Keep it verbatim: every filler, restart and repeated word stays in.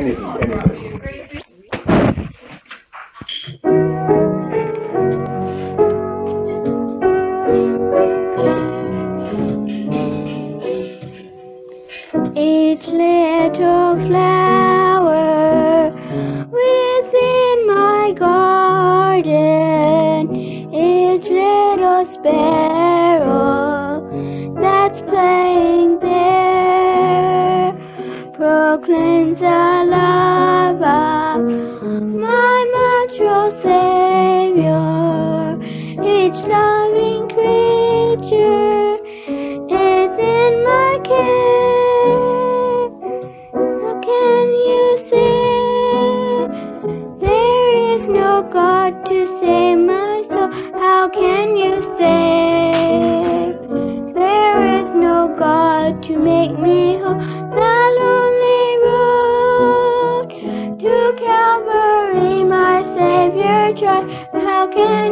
anything, anything. Each little flower within my garden, each little sparrow that's playing there, proclaims the love of my natural Savior. Each loving creature is in my care. How can you say there is no God to save my soul? How can you say there is no God to make me whole? The lonely road to Calvary my Savior trod. How can